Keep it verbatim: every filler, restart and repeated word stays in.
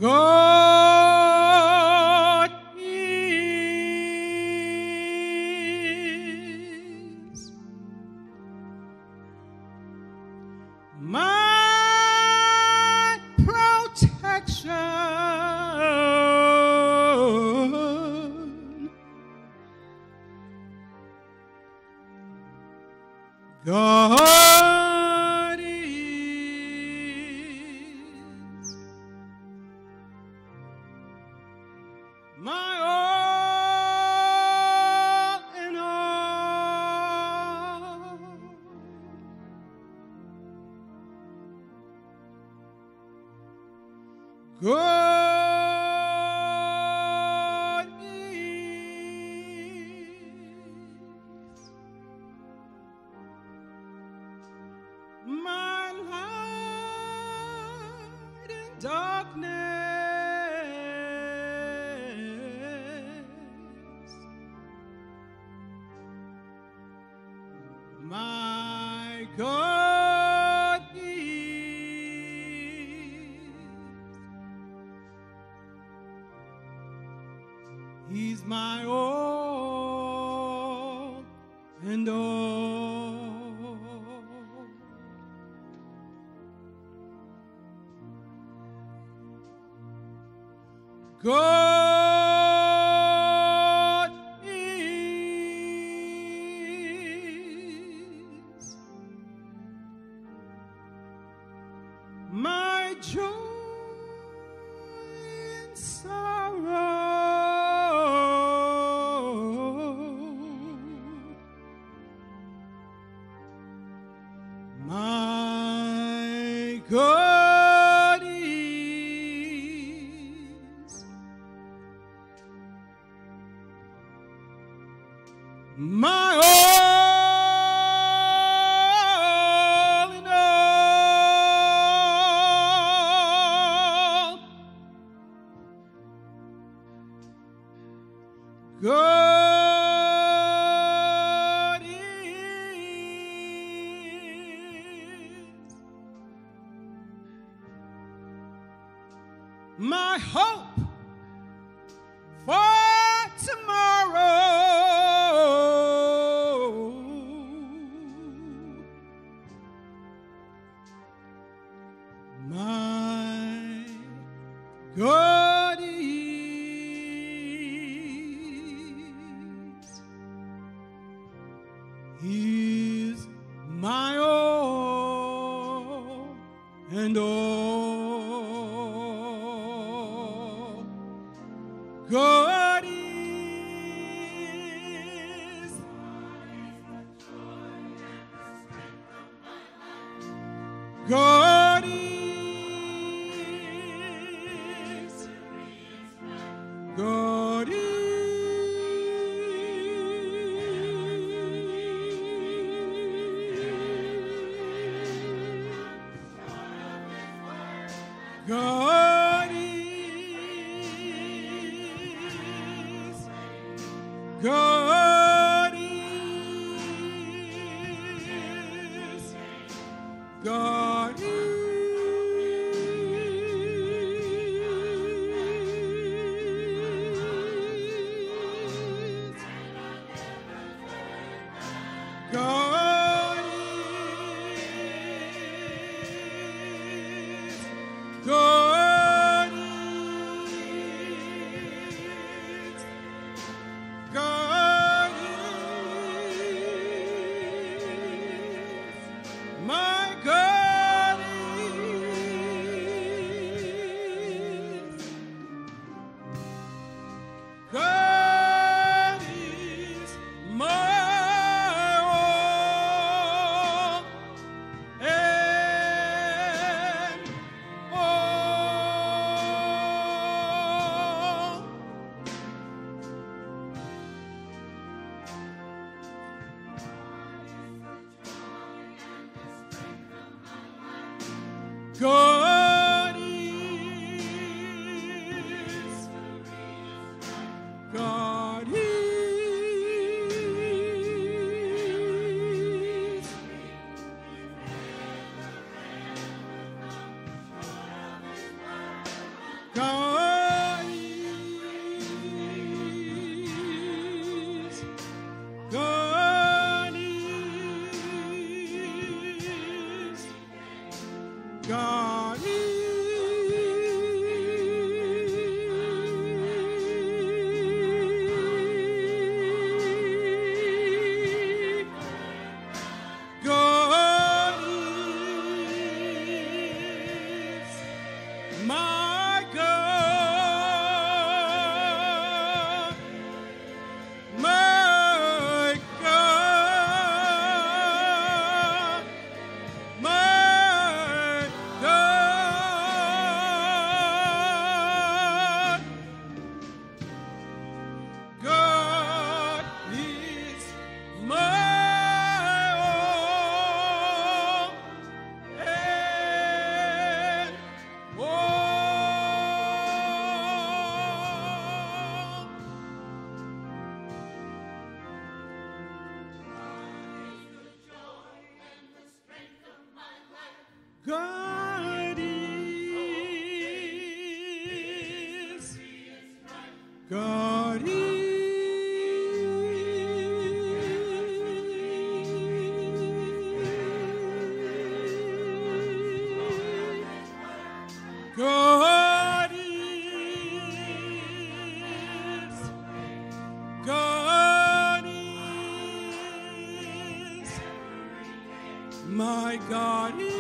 God is my protection. God is my all in all. God is my light in darkness, my God is. He's my all and all. God is my joy in sorrow, my God is my all in all. God is my hope for tomorrow, my God is. He's my all and all. God is God is God is God is God is God is God is God is God is my God is God is my all and all. God is God is God God is, God is, God is, God is, my God is.